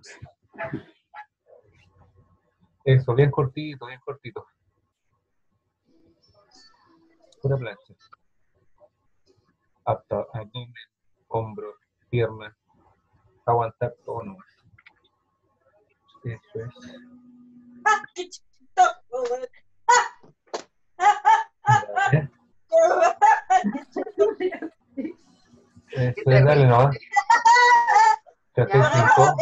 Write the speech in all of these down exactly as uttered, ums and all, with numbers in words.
Eso, bien cortito, bien cortito. Pura plancha. Hasta abdomen, hombros, piernas. Aguantar todo nomás. Eso es. ¡Qué chistoso! Dale. Eso es, dale nomás. Trate cinco.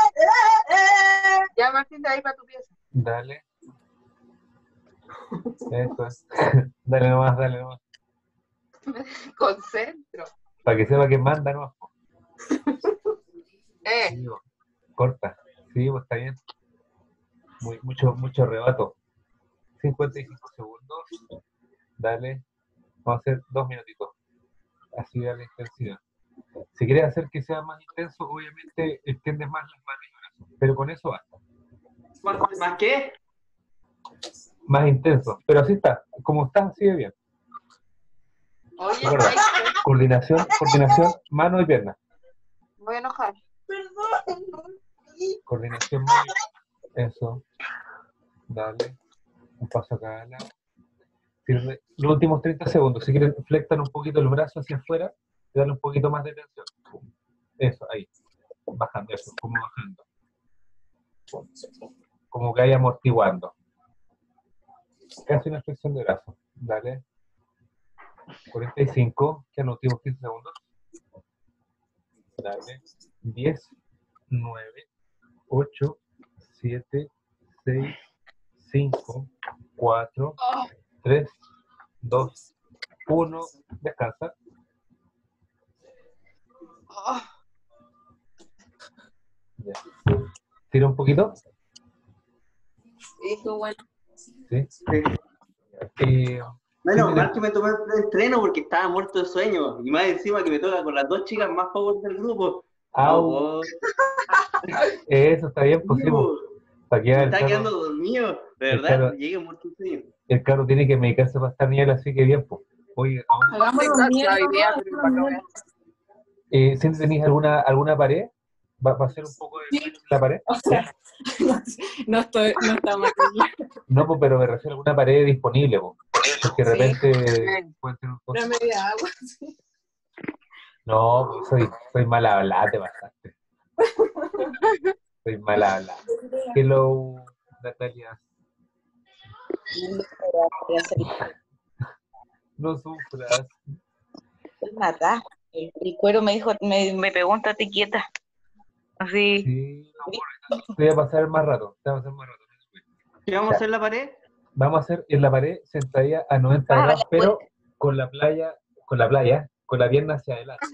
Ya, Martín, de ahí para tu pieza. Dale. Eso es. Dale nomás, dale nomás. Concentro. Para que sepa que manda nomás. Eh, Sí, bo. Corta. Sí, pues está bien. Muy, mucho, mucho rebato. cincuenta y cinco segundos. Dale. Vamos a hacer dos minutitos. Así da la intensidad. Si quieres hacer que sea más intenso, obviamente extiendes más las manos y brazos. Pero con eso basta. ¿Más, más qué? Más intenso. Pero así está. Como estás, así de bien. oye, Recuerda, ay, coordinación, coordinación, mano y pierna. me voy a enojar. Perdón. Coordinación, mano y pierna. Eso. Dale. Un paso a cada lado. Sirve los últimos treinta segundos. Si quieren, flectan un poquito el brazo hacia afuera y darle un poquito más de tensión. Eso, ahí. Bajando, eso, como bajando. Como que vaya amortiguando. Casi una flexión de brazo. Dale. cuarenta y cinco. Quedan los últimos quince segundos. Dale. diez, nueve, ocho, siete, seis, cinco, cuatro, tres, dos, uno. Descansa. Oh, Ya. Tira un poquito. estuvo bueno. ¿Sí? Eh, Bueno, sí, mal que me tomé el estreno porque estaba muerto de sueño. Y más encima que me toca con las dos chicas más power del grupo. au. No, Eso está bien, pues sí, pues. puedo. Para que Me el está carro, quedando dormido. De el verdad, carro- llegué muerto de sueño. el carro tiene que medicarse para estar nivel, así que bien, pues. Oye, aún, Hagamos los La miedos, idea, ¿no? pero para qué voy a- eh, ¿siempre tenéis alguna, alguna pared? ¿Va, va a ser un poco de Sí. la pared? O sea, no, no estoy, no está mal. No, pues, pero me refiero a alguna pared disponible, pues. Porque de Sí. repente puede tener un costo. Una media agua. Sí. No, pues soy, soy mal hablada, te bajaste. Soy mal hablada. Hello, Natalia. No sufras. Nada. El, el cuero me dijo, me, me pregunta, ¿te quieta? Así. Sí, no, te voy a pasar más rato. Te voy a pasar más rato. ¿Qué vamos a hacer en la pared? Vamos a hacer en la pared sentadilla a noventa Ah, grados, vale, pero con la playa, con la playa, con la pierna hacia adelante.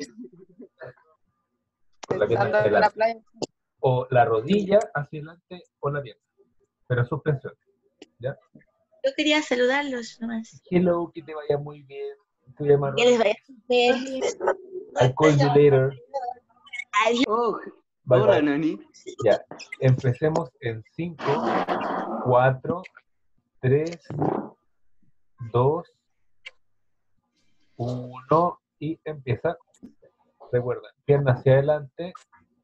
Con la pierna Pensando hacia en la adelante. playa. O la rodilla hacia adelante o la pierna. Pero en suspensión. ¿Ya? Yo quería saludarlos nomás. Hello, que te vaya muy bien. Te voy a llamar Que les rápido. vaya súper. I'll call you later. Adiós. Oh, Bye, hola, bye. Nani. Ya. Empecemos en cinco, cuatro, tres, dos, uno y empieza. Recuerda, pierna hacia adelante.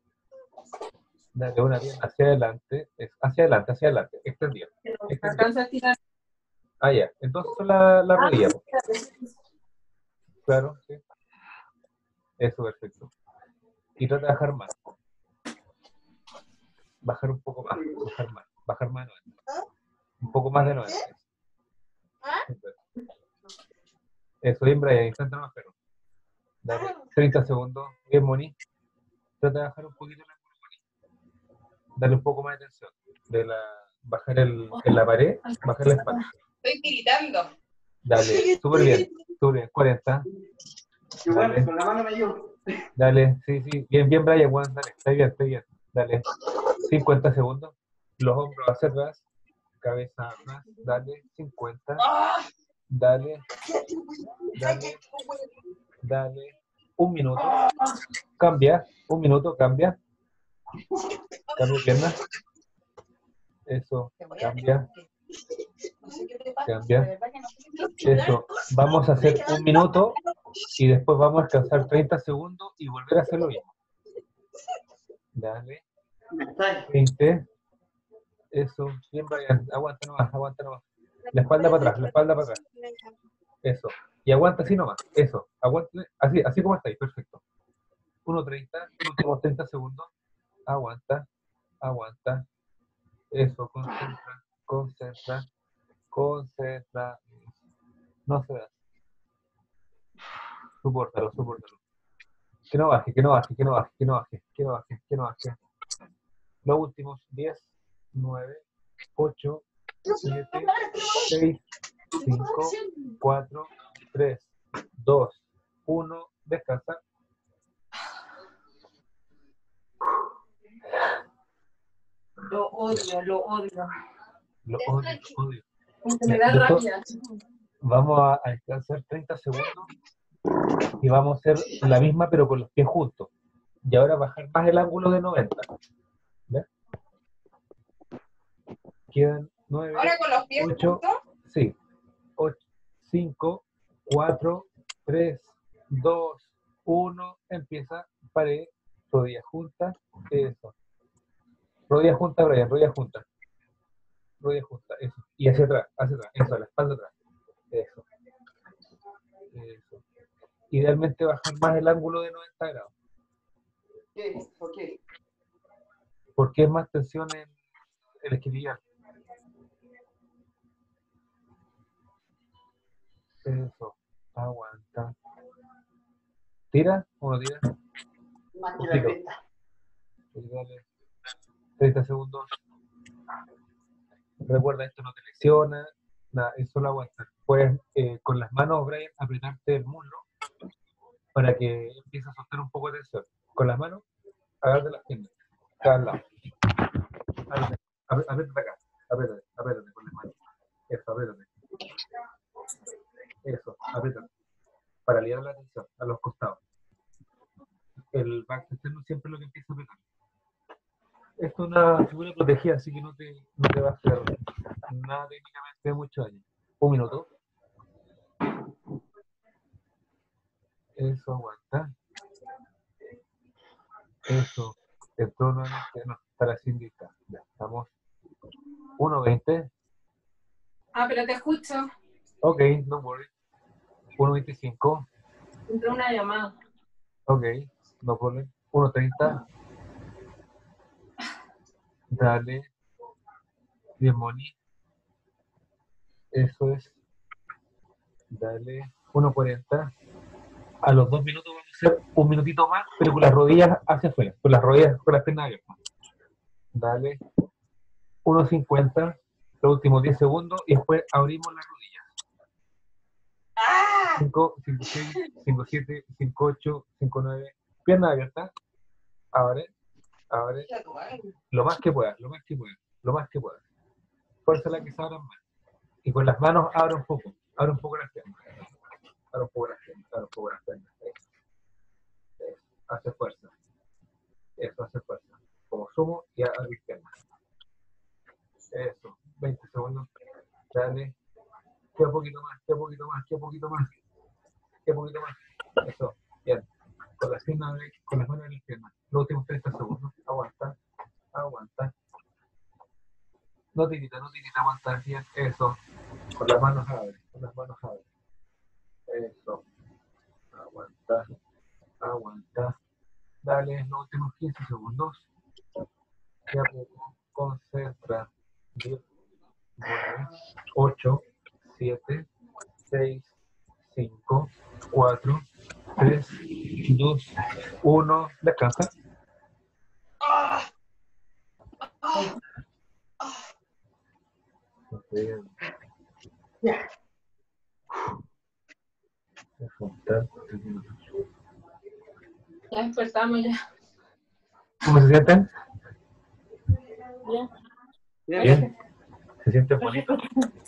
Dale una pierna hacia adelante. Es hacia adelante, hacia adelante. Extendido. Extendido. Alcanza a tirar. Ah, ya. Entonces la, la rodilla. po. Claro, sí. Eso, perfecto. Y trata de bajar más. Bajar un poco más. Bajar más. Bajar más de noventa. Un poco más de noventa. Eso, bien, Brian. Intenta más, perro. Dale. treinta segundos. Bien, Moni. Trata de bajar un poquito la Moni. Dale un poco más de tensión. De la, bajar el, en la pared, bajar la espalda. Estoy tiritando. Dale, súper bien. Súper bien. cuarenta. Igual, Dale. con la mano me ayudo. Dale, sí, sí. Bien, bien, Brian, Juan. Dale, está bien, está bien. Dale. cincuenta segundos. Los hombros hacia atrás. Cabeza atrás. Dale. cincuenta. Dale. Dale. Dale. Un minuto. Cambia. Un minuto, cambia. Cambia pierna. Eso. Cambia. Cambia. Eso. Vamos a hacer un minuto y después vamos a descansar treinta segundos y volver a hacer lo mismo. Dale. veinte. Eso. Bien, Brian. Aguanta nomás, aguanta nomás. La espalda para atrás, la espalda para atrás. Eso. Y aguanta así nomás. Eso. Aguante. Así, así como estáis. Perfecto. uno treinta. Últimos treinta segundos. Aguanta. Aguanta. Eso. Concentra. Concentra. Concentra. No se da. Supórtalo, supórtalo. Que no baje, que no baje, que no baje, que no baje, que no baje, que no baje. Los últimos diez, nueve, ocho, siete, seis, cinco, cuatro, tres, dos, uno. Descansa. Lo odio, lo odio. Lo odio, lo odio. Porque me da Esto- rabia. Vamos a, a descansar treinta segundos y vamos a hacer la misma pero con los pies juntos. Y ahora bajar más el ángulo de noventa. ¿Ya? Quedan nueve, Ahora con los pies ocho, juntos. sí, cinco, cuatro, tres, dos, uno, empieza, pared, rodillas juntas, eso. Rodillas juntas, Brian, rodillas juntas. Rodillas juntas, eso. Y hacia atrás, hacia atrás, eso, a la espalda atrás. Eso. Eso. Idealmente bajar más el ángulo de noventa grados. Ok, ok. Porque es más tensión en el esquinillar. Eso. Aguanta. ¿Tira o no tira? Más que Un la tiro. cresta. Y dale. treinta segundos. Recuerda, esto no te lesiona. Nada, es solo aguantar. Puedes eh, con las manos, Brian, apretarte el muslo para que empiece a soltar un poco de tensión. Con las manos, agárrate las piernas. Cada lado. Apriétate, apriétate acá. Apriétate, apriétate con las manos. Eso, apriétate. Eso, apriétate. Para aliviar la tensión a los costados. El back externo siempre es lo que empieza a apretar. Esto es una figura protegida, así que no te, no te va a hacer nada técnicamente de mucho daño. Un minuto. Eso, aguanta. Eso. Entró nuevamente. No, estará sin lista. Ya, estamos. uno veinte. Ah, pero te escucho. Ok, no worry. uno veinticinco. Entró una llamada. Ok, no problem. uno treinta. Dale. Bien, Moni. Eso es. Dale. uno cuarenta. A los dos minutos vamos a hacer un minutito más, pero con las rodillas hacia afuera. Con las rodillas, con las piernas abiertas. Dale. uno cincuenta. Los últimos diez segundos y después abrimos las rodillas. ¡Ah! cinco, cinco seis, cinco siete, cinco ocho, cinco nueve. Piernas abiertas. Abre. Abre. Lo más que puedas, lo más que puedas, lo más que puedas. Fuerza la que se abran más. Y con las manos abre un poco, abre un poco las piernas. Abre un poco las piernas, abre un poco las piernas. Eso. Eso. Hace fuerza. Eso, hace fuerza. Como sumo y abre las piernas. Eso. veinte segundos. Dale. Queda poquito más, queda poquito más, queda poquito más. Queda poquito más. Eso. Bien. Con las piernas, con las manos en las piernas. Los últimos treinta segundos. Aguanta. Aguanta. No tirita, no tirita, aguanta bien. Eso. Con las manos abre. Con las manos abre. Eso. Aguanta. Aguanta. Dale los últimos quince segundos. Ya poco. Concentra. diez, nueve, ocho, siete, seis, cinco, cuatro, tres, dos, uno. Descansa. Bien. Ya despertamos ya. ¿Cómo se sienten? Ya. Bien. ¿Se sienten bonitos?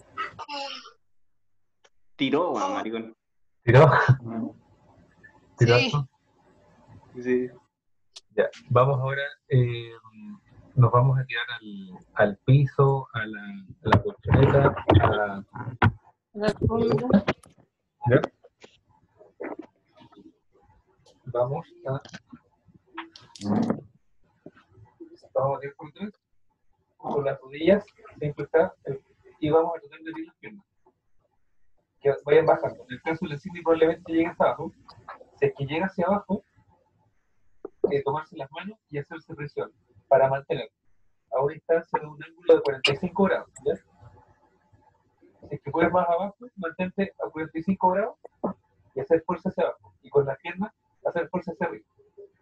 Tiró, weón, maricón. ¿Tiró? ¿Tiró Sí. alto? Sí. Ya. Vamos ahora, eh, nos vamos a tirar al, al piso, a la, a la colchoneta, a... La funda. ¿Ya? Vamos a... Vamos a diez por tres. Con las rodillas, siempre está, el- y vamos a tratar de abrir las piernas. Que vayan bajando. En el caso de la Cindy probablemente llegue hasta abajo. Si es que llega hacia abajo, eh, tomarse las manos y hacerse presión para mantener. Ahora está en un ángulo de cuarenta y cinco grados. ¿Ya? Si es que puedes más abajo, mantente a cuarenta y cinco grados y hacer fuerza hacia abajo. Y con las piernas, hacer fuerza hacia arriba.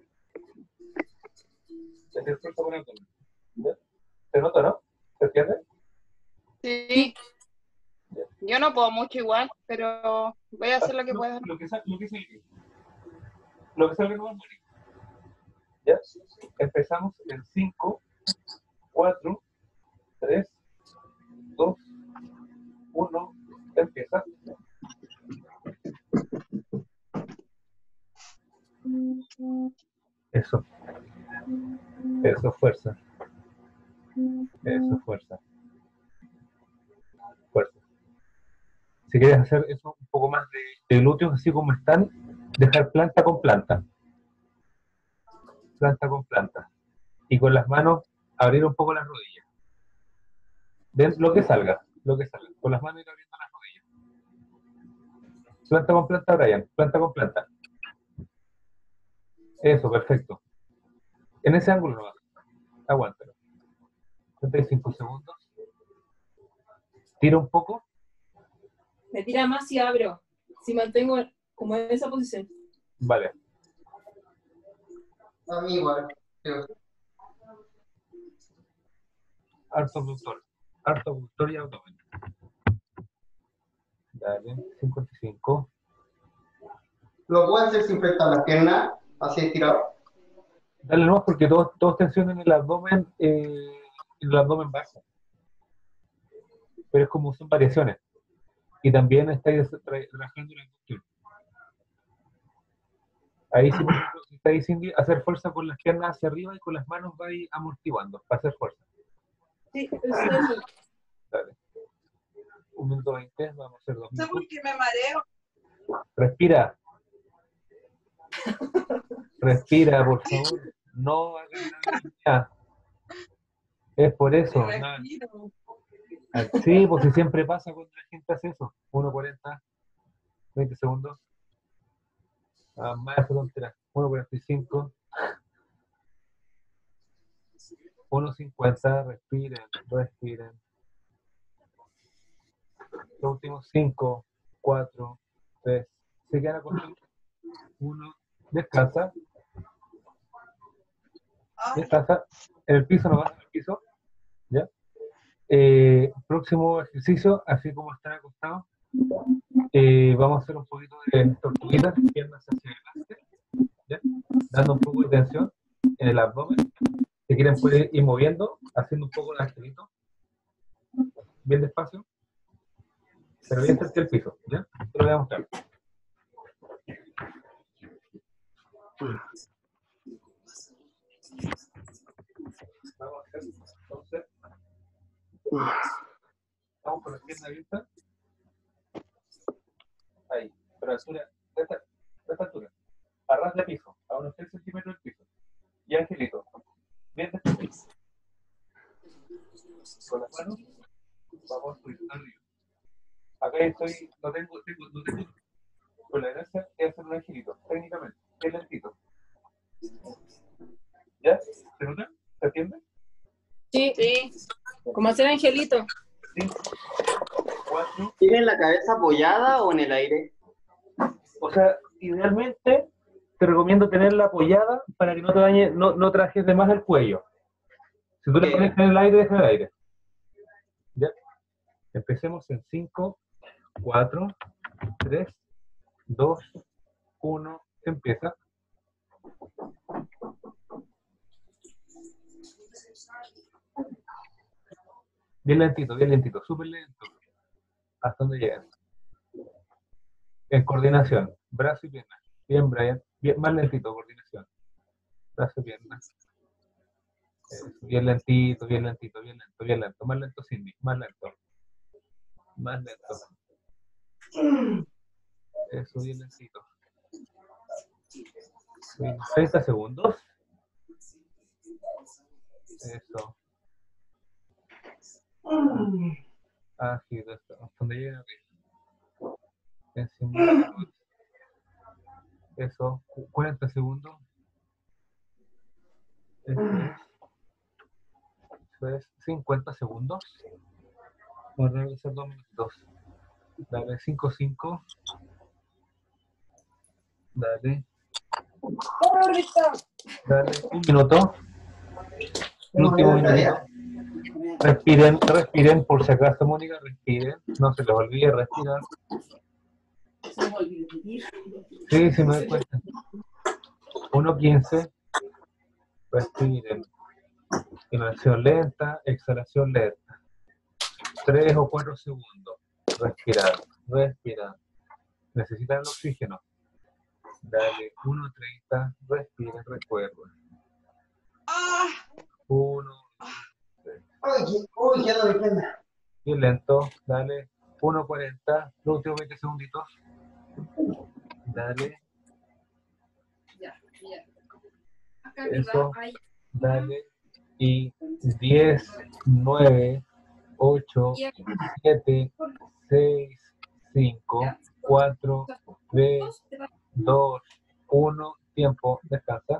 Y hacer fuerza con el abdomen. ¿Ya? ¿Se nota, no? ¿Se entiende? Sí. Yo no puedo mucho igual, pero voy a hacer lo que Lo, pueda. lo que salga, lo que salga. Lo que salga no va a morir. ¿Ya? Empezamos en cinco, cuatro, tres, dos, uno, empieza. Eso. Eso, fuerza. Eso, fuerza. Fuerza. Si quieres hacer eso un poco más de, de glúteos, así como están, dejar planta con planta. Planta con planta. Y con las manos, abrir un poco las rodillas. Ven lo que salga, lo que salga. Con las manos ir abriendo las rodillas. Planta con planta, Brian. Planta con planta. Eso, perfecto. En ese ángulo no va. Aguántalo. treinta y cinco segundos. Tira un poco. Me tira más si abro. Si mantengo como en esa posición. Vale. A mí igual. Creo. Harto abductor. Harto abductor y abdomen. Dale. cincuenta y cinco. ¿Lo puedo hacer sin prestar las piernas? Así estirado. Dale nomás porque todos, todos tensionen el abdomen, eh, el abdomen bajo. Pero es como son variaciones. Y también estáis tra- trabajando la inducción. Ahí sí, por ejemplo, si estáis sin hacer fuerza con las piernas hacia arriba y con las manos vais amortiguando para hacer fuerza. Sí, es eso. Dale. Un minuto veinte, vamos a hacer dos No sé minutos. por qué me mareo. Respira. Respira, por favor. No hagas nada. Es por eso. Me Nada. respiro. Sí, pues si siempre pasa cuando la gente hace eso. uno cuarenta, veinte segundos. Ah, más esa tontera. uno cuarenta y cinco. uno cincuenta. Respiren, respiren. Los últimos cinco, cuatro, tres. Se quedan acostados. uno. Descansa. Ay, Descansa. En el piso, no vas en el piso. ¿Ya? Eh, próximo ejercicio, así como están acostados, eh, vamos a hacer un poquito de tortuguitas, piernas hacia adelante, ¿ya? Dando un poco de tensión en el abdomen. Si quieren pueden ir moviendo, haciendo un poco de angelito, bien despacio, pero bien cerca del piso, ¿ya? Te lo voy a mostrar. Vamos a hacer, entonces, vamos con la pierna abierta. Ahí, pero a altura, de esta, de esta altura, a ras de piso, a unos tres centímetros del piso. Y angelito, bien despacio. Con las manos, vamos a subir arriba. Acá estoy, no tengo, tengo, no tengo, con la gracia de hacer un angelito, técnicamente, es lentito. ¿Ya? ¿Se nota? ¿Se entiende? Sí, sí. como hacer angelito. cinco, cuatro. ¿Tienes la cabeza apoyada o en el aire? O sea, idealmente te recomiendo tenerla apoyada para que no te dañe, no, no trajes de más el cuello. Si tú la Ok. pones en el aire, deja el aire. ¿Ya? Empecemos en cinco, cuatro, tres, dos, uno, empieza. Bien lentito, bien lentito, súper lento. Hasta donde llegas. En coordinación, brazo y pierna. Bien, Brian. Bien, más lentito, coordinación. Brazo y pierna. Eso, bien lentito, bien lentito, bien lento, bien lento. Más lento, Cindy. Más lento. Más lento. Eso, bien lentito. Bien, treinta segundos. Eso. Ah, sí, hasta donde llega arriba. Encima. Eso, cuarenta segundos. Eso es. Eso es cincuenta segundos. Vamos a realizar dos minutos. Dale, cinco cinco. Dale. Dale, un minuto. El último minuto. Respiren, respiren, por si acaso, Mónica, respiren. No se les olvide respirar. Se me olvidó vivir. Sí, sí me doy cuenta. uno quince. Respiren. Inhalación lenta, exhalación lenta. tres o cuatro segundos. Respirar, respirar. Necesitan el oxígeno. Dale, uno treinta. Respiren, recuerden. uno. Ay, uy, ya no me prenda. Y lento. Dale, uno cuarenta. Los últimos veinte segunditos. Dale, Ya, ya. Acá eso. arriba hay Dale. Y diez, nueve, ocho, siete, seis, cinco, cuatro, tres, dos, uno, tiempo, descansa.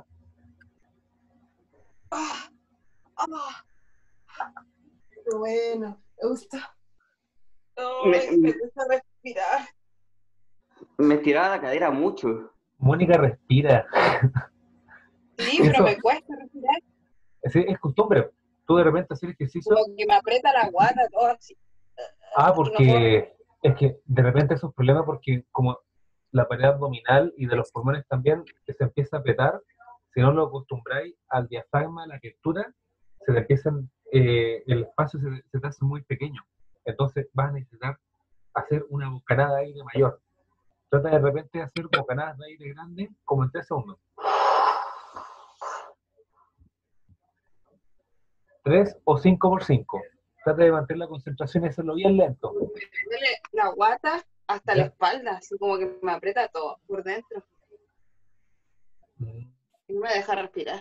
Qué bueno, me gusta. Me- Ay, me gusta respirar. Me estiraba la cadera mucho. Mónica respira. Sí, pero Eso. me cuesta respirar. Es, es costumbre. Tú de repente hacer ejercicio. Como que me aprieta la guata, todo así. Ah, No puedo. porque es que de repente eso es un problema porque como la pared abdominal y de los pulmones también que se empieza a apretar, si no lo acostumbráis al diafragma, a la textura, se te empiezan, eh, el espacio se, se te hace muy pequeño. Entonces vas a necesitar hacer una bocanada de aire mayor. Trata de repente de hacer bocanadas de aire grande como en tres segundos. tres o cinco por cinco. Trata de mantener la concentración y hacerlo bien lento. Me duele la guata hasta Ya. la espalda, así como que me aprieta todo por dentro. Mm, Y no me deja respirar.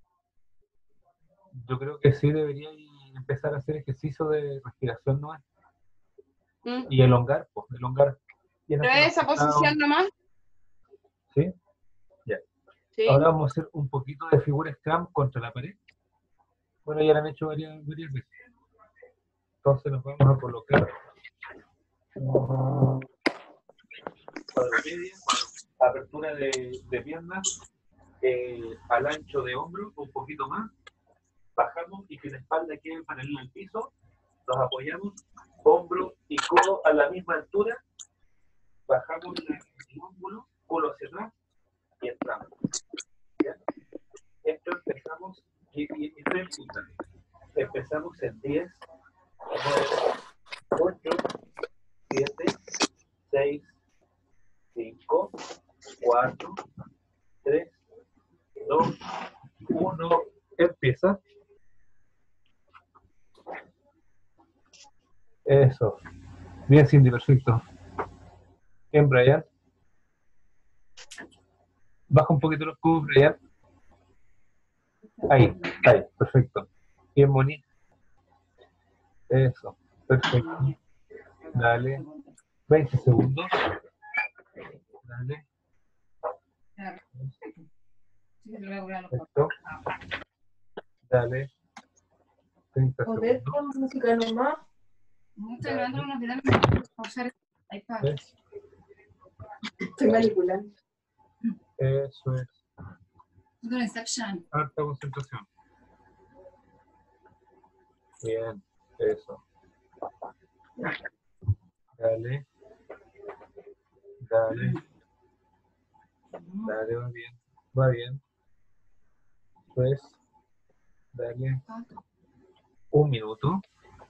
Yo creo que sí debería empezar a hacer ejercicio de respiración nomás. Mm. Y elongar, pues, elongar. Y ¿Pero hacer es esa los costados, posición nomás? ¿sí? Sí. Ahora vamos a hacer un poquito de figura Scrum contra la pared. Bueno, ya lo han hecho varias, varias veces. Entonces nos vamos a colocar cuadro media, apertura de, de piernas, eh, al ancho de hombro, un poquito más. Bajamos y que la espalda quede paralela al piso. Nos apoyamos, hombro y codo a la misma altura. Bajamos la- el hombro, culo hacia atrás y entramos. ¿Ya? Esto empezamos y, y, y estoy escuchando. Empezamos en diez, nueve, ocho, siete, seis, cinco, cuatro, tres, dos, uno. Empieza. Eso. Bien, Cindy, perfecto. Bien, Brian. Baja un poquito los cubos, Brian. Ahí, ahí, perfecto. Bien, Moni. Eso, perfecto. Dale. veinte segundos. Dale. Perfecto. Dale. treinta Joder, segundos. con música nomás. No estoy grabando unos videos, me voy a pausar el iPad. ¿Ves? Estoy manipulando. Eso es. Todo Inception. Harta concentración. Bien, eso. Dale. Dale. Dale, va bien. Va bien. Pues, dale. Un minuto.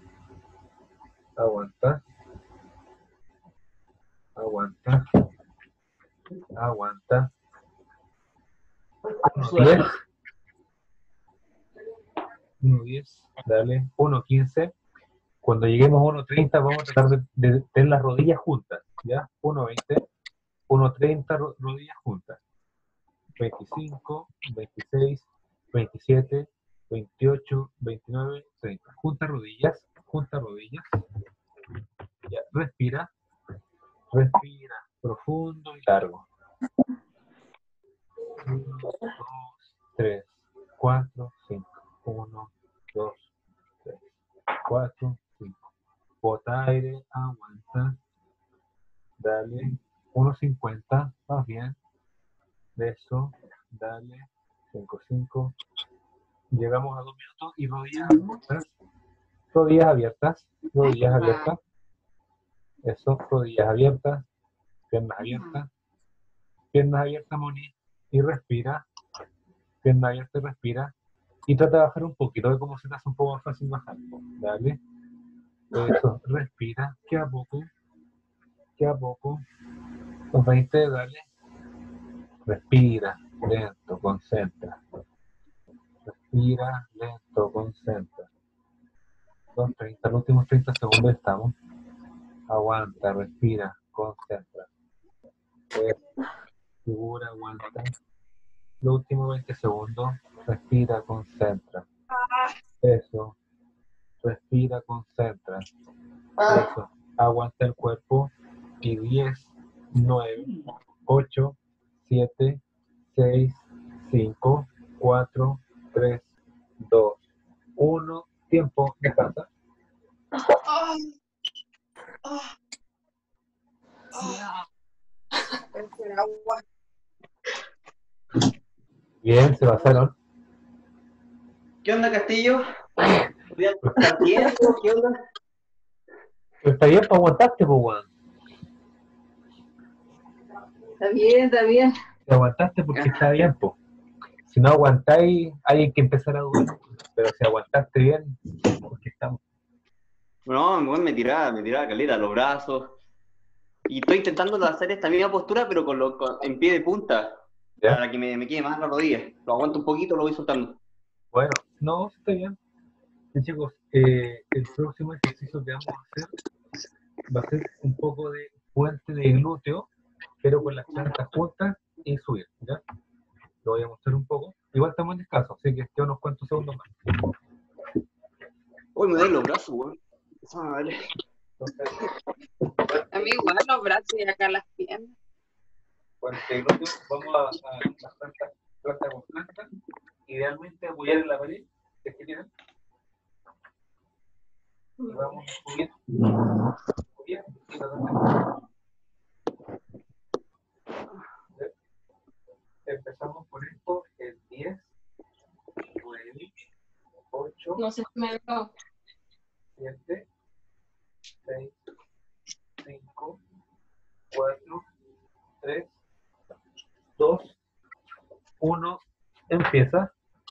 Aguanta. Aguanta. Aguanta. uno diez. uno diez. Dale. uno quince. Cuando lleguemos a uno treinta vamos a tratar de, de tener las rodillas juntas. ¿Ya? uno veinte. uno treinta ro- rodillas juntas. veinticinco, veintiséis, veintisiete, veintiocho, veintinueve, treinta. Junta rodillas, junta rodillas. Ya, respira, respira, profundo y largo. uno, dos, tres, cuatro, cinco. uno, dos, tres, cuatro, cinco. Bota aire, aguanta. Dale. uno cincuenta, más bien. Eso, dale. cinco, cinco. Llegamos a dos minutos y rodillas abiertas. Rodillas abiertas. Rodillas abiertas. Eso, rodillas abiertas. Piernas abiertas. Piernas abiertas, Moni. Y respira. Piernas abiertas y respira. Y trata de bajar un poquito, de cómo se te hace un poco más fácil bajar. Dale. Eso, respira. Queda poco. Queda poco. Los veinte, dale. Respira. Lento, concentra. Respira, lento, concentra. Los treinta, los últimos treinta segundos estamos. Aguanta, respira, concentra. Figura, aguanta. Los últimos veinte segundos. Respira, concentra. Eso. Respira, concentra. Eso. Aguanta el cuerpo. Y diez, nueve, ocho, siete, seis, cinco, cuatro, tres, dos, uno. Tiempo, descansa. Bien, se pasaron. ¿Qué onda, Castillo? ¿Está bien? ¿Qué onda? Pero está bien, para aguantarte, pues, weón. Está bien, está bien. Te aguantaste porque está bien, pues. Si no aguantáis, hay que empezar a dudar. Pero si aguantaste bien, porque estamos. No, bueno, me tiraba, me tiraba caleta, los brazos. Y estoy intentando hacer esta misma postura, pero con lo, con- en pie de punta. ¿Ya? Para que me, me quede más la rodilla. Lo aguanto un poquito, lo voy soltando. Bueno, no, está bien. Sí, chicos, eh, el próximo ejercicio que vamos a hacer va a ser un poco de puente de glúteo, pero con las plantas juntas y subir, ¿ya? Lo voy a mostrar un poco. Igual estamos en descanso, así que quedan unos cuantos segundos más. Uy, me duelen los brazos, weón. Esa madre. Entonces, A mí igual los brazos y acá las piernas. puente de glúteo, vamos a, a las plantas, planta con planta, idealmente apoyar en la pared, si es que tienen. Y vamos a subir, subir y tratando de- Empezamos por esto en diez, nueve, ocho, No sé si me veo. siete, seis, cinco, cuatro, tres, dos, uno. Empieza.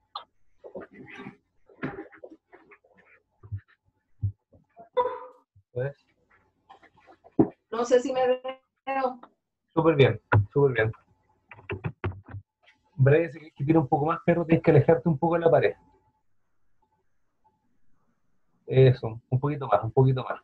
¿Ves? No sé si me veo. Súper bien, súper bien. Brian, si que tiene un poco más, perro, tienes que alejarte un poco de la pared. Eso, un poquito más, un poquito más.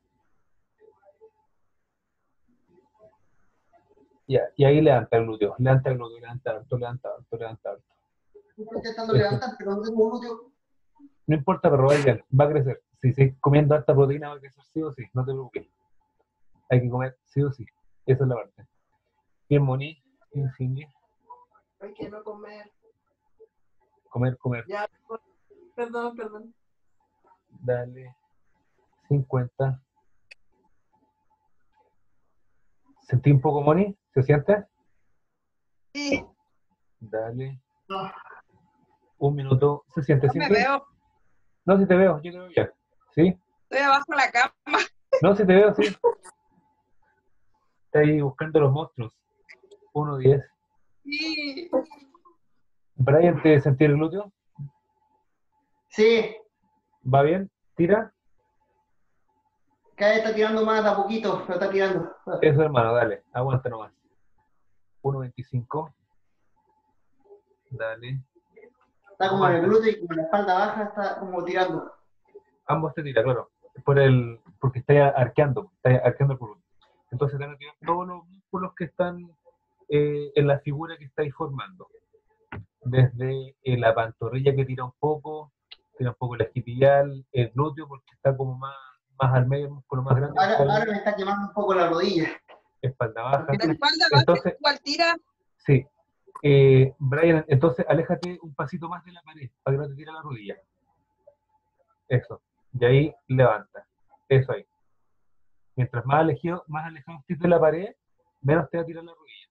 Ya, y ahí levanta el glúteo, levanta el glúteo, levanta alto, levanta alto, levanta alto. Estoy intentando levantar, pero no tengo glúteo. No importa, pero va bien, va a crecer. Si sigues comiendo alta proteína, va a crecer sí o sí, no te preocupes. Hay que comer sí o sí, esa es la parte. Bien, Moni, bien, Cindy, Hay que no comer. comer, comer. Ya, perdón, perdón. Dale, cincuenta. ¿Sentí un poco, Moni? ¿Se siente? Sí, Dale. Un minuto. ¿Se siente, no me Cindy? veo. No, si te veo, yo te veo ya. ¿Sí? Estoy abajo de la cama. No, si te veo, sí. Está ahí buscando los monstruos. uno, diez. Sí. Brian, ¿te sentí el glúteo? Sí, ¿Va bien? ¿Tira? cada vez está tirando más de a poquito, pero está tirando. Eso, hermano, dale. Aguanta nomás. uno veinticinco. Dale. Está como en el glúteo y como en la espalda baja está como tirando. Ambos te tira, claro. Por el, porque está arqueando, está arqueando el glúteo. Entonces te van a tirar todos los músculos que están eh, en la figura que estáis formando. Desde eh, la pantorrilla que tira un poco, tira un poco la isquiotibial, el glúteo, porque está como más, más al medio, el músculo más grande. Ahora, está ahora el- me está quemando un poco la rodilla. espalda baja. La espalda baja Entonces, igual tira. sí. Eh, Brian, entonces aléjate un pasito más de la pared para que no te tire la rodilla. Eso. Y ahí levanta. Eso ahí. Mientras más alejado, más alejado estés de la pared, menos te va a tirar la rodilla.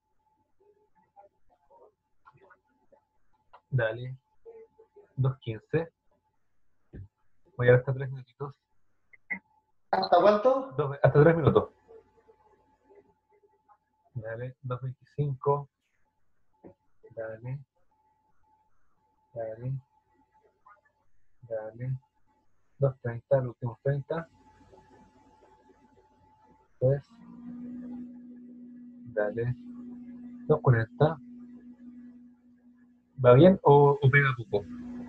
Dale. dos quince. Voy a dar hasta tres minutitos. ¿Hasta cuánto? Dos- hasta tres minutos. Dale. dos veinticinco. Dale. Dale. Dale. dos treinta, los últimos treinta. Pues. Dale. dos cuarenta. ¿Va bien o, o pega poco?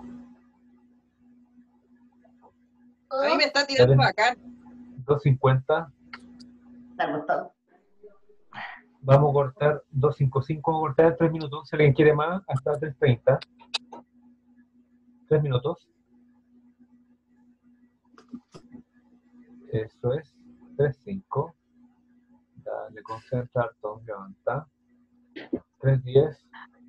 A mí me está tirando Dale. acá. dos cincuenta. Está acostado. Vamos a cortar dos cincuenta y cinco, vamos a cortar en tres minutos. Si alguien quiere más, hasta tres treinta. tres minutos. Eso es. tres cinco. Dale, concentra, harto, levanta. tres diez.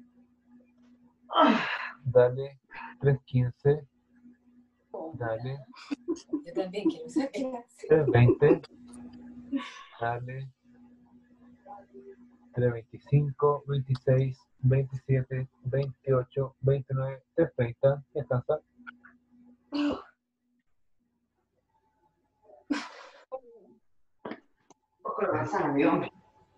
Dale. tres quince. Dale. Yo también quiero ser clase. tres veinte. Dale. tres veinticinco, veintiséis, veintisiete, veintiocho, veintinueve, tres treinta. Descansa. Ojo la manzana, mi hombre.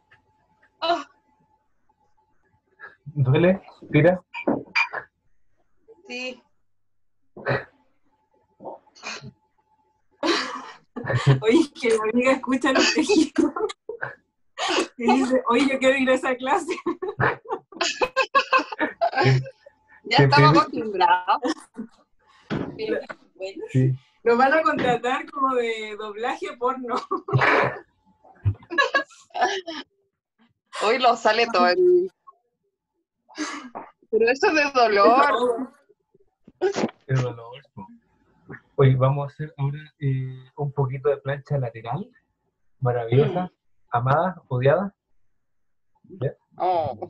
¿Duele? ¿Tira? Sí. Oye, que la amiga escucha los tejidos. Y dice, oye, yo quiero ir a esa clase. Ya Qué estamos pena. acostumbrados. Pero, bueno, Sí. nos van a contratar como de doblaje porno. Hoy lo sale todo el... Pero eso de dolor. El dolor. po. Oye, vamos a hacer ahora eh, un poquito de plancha lateral. Maravillosa. Amada, odiada. ¿Ya? Oh.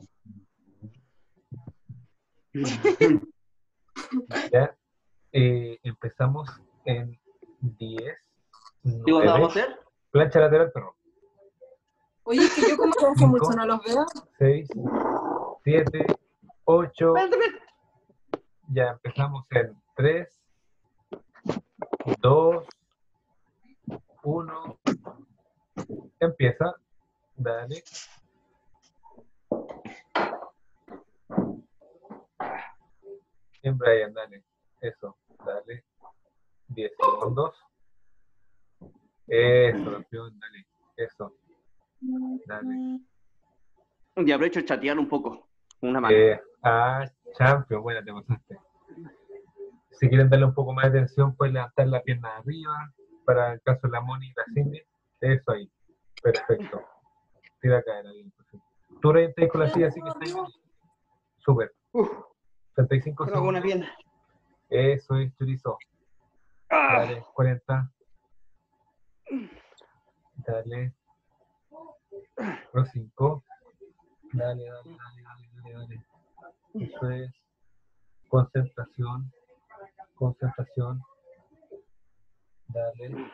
¿Ya? Eh, empezamos en diez, ¿Qué cosa vamos a nueve. hacer? Plancha lateral, perro. Oye, es que yo como que hace Cinco. mucho no los veo. seis, siete, ocho. Espérate, espérate. Ya empezamos en tres, dos, uno. Empieza. Dale. Bien, Brian, dale. Eso, dale. diez segundos. Eso, campeón, dale. Eso. Dale. Y aprovecho de chatear un poco. con Una mano. Eh, ah, champion, buena, te pasaste. Si quieren darle un poco más de atención, pueden levantar la pierna de arriba. Para el caso de la Moni y la Cindy. Eso ahí. Perfecto. Tira a caer ahí. Perfecto. Tú reventáis con la silla, así que está ahí. Súper. Uf, treinta y cinco con una segundos. pierna. Eso es, chorizo. Ah, Dale, cuarenta. Dale. Los cinco. Dale, dale, dale, dale, dale, dale. Eso es. Concentración. Concentración. Dale.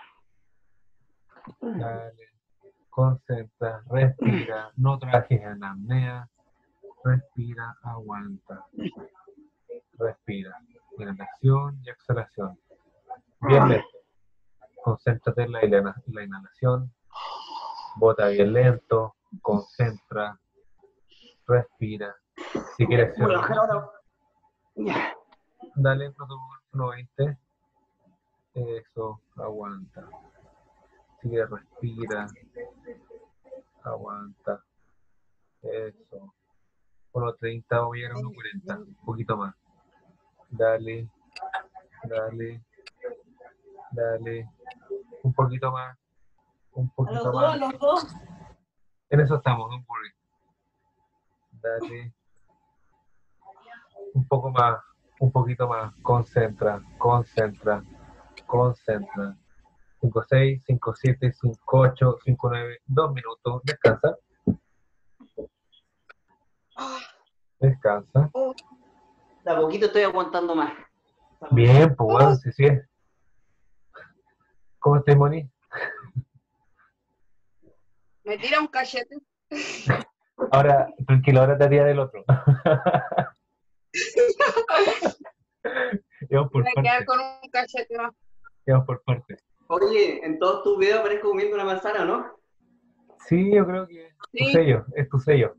Dale. Concentra. Respira. No trajes anapnea. Respira. Aguanta. Respira. Inhalación y exhalación. Bien lento. Concéntrate en la, inhala- la inhalación. Bota bien lento. Concentra. Respira. Si quieres Voy a hacer bajar ahora. Ya. dale protocolo uno veinte. Eso, aguanta. Si quieres respira. Aguanta. Eso. uno treinta, voy a llegar a uno cuarenta. Un poquito más. Dale. Dale. Dale. Un poquito más. Un A poquito los dos, más. a los dos. En eso estamos, don't worry. Dale. Un poco más. Un poquito más. Concentra, concentra, concentra. cinco seis, cinco siete, cinco ocho, cinco nueve, dos minutos. Descansa. Descansa. De a poquito estoy aguantando más. Bien, pues bueno, sí, sí. ¿Cómo estás, Moni? Me tira un cachete. Ahora, tranquilo, ahora te haría del otro. Vamos por Me voy a quedar parte. con un cachete más. Vamos por parte. Oye, en todos tus videos aparezco comiendo una manzana, ¿no? Sí, yo creo que es tu Sí. sello, es tu sello.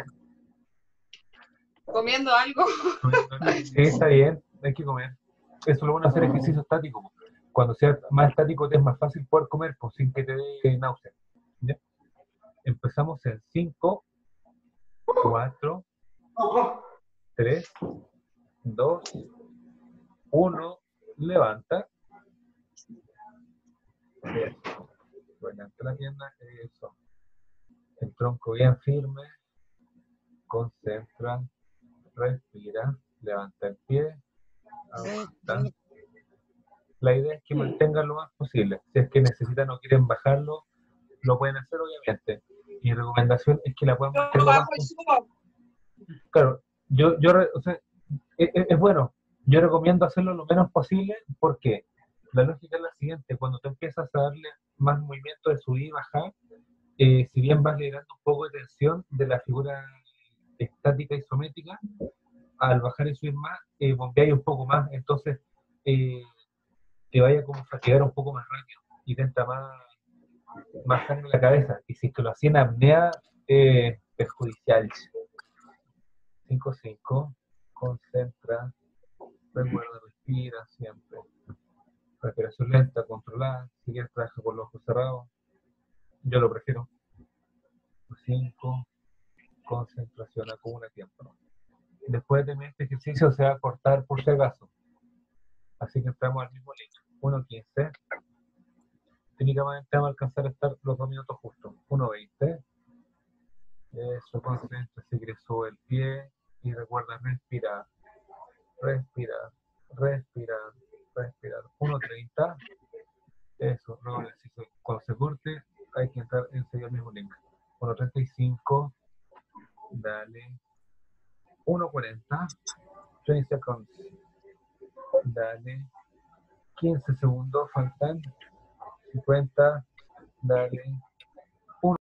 Comiendo algo. Sí, está bien, hay que comer. Eso es lo bueno de hacer ejercicio estático. Cuando seas más estático te es más fácil poder comer, pues, sin que te dé náusea. ¿Ya? Empezamos en cinco, cuatro, tres, dos, uno, levanta. Eso. Levanta la pierna, eso. El tronco bien firme. Concentra, respira, levanta el pie, aguanta. La idea es que mantengan lo más posible. Si es que necesitan o quieren bajarlo, lo pueden hacer obviamente. Mi recomendación es que la puedan mantener lo más Bajo y posible. subo. Claro, yo, yo re- o sea, es, es- es bueno. Yo recomiendo hacerlo lo menos posible porque la lógica es la siguiente: cuando tú empiezas a darle más movimiento de subir y bajar, eh, si bien vas liberando un poco de tensión de la figura estática isométrica, al bajar y subir más, eh, bombeáis un poco más, entonces eh, te vaya como a fatigar un poco más rápido y te entra más, más sangre en la cabeza. Y si es que lo hacía en apnea, eh, perjudicial. cinco cinco, concentra, recuerda, respira siempre. Respiración lenta, controlada. Si quieres, trabaja con los ojos cerrados. Yo lo prefiero. cinco, concentración, acumula tiempo, ¿no? Después de terminar este ejercicio se va a cortar por si acaso. Así que entramos al mismo link. uno quince. Técnicamente vamos a alcanzar a estar los dos minutos justos. uno veinte. Eso, concentra, si quieres sube el pie y recuerda respirar, respirar, respirar, respirar. uno treinta. Eso, luego el ejercicio. Cuando se corte hay que entrar enseguida al mismo link. uno treinta y cinco. Dale. uno cuarenta. treinta seconds. Dale. quince segundos faltan. cincuenta. Dale.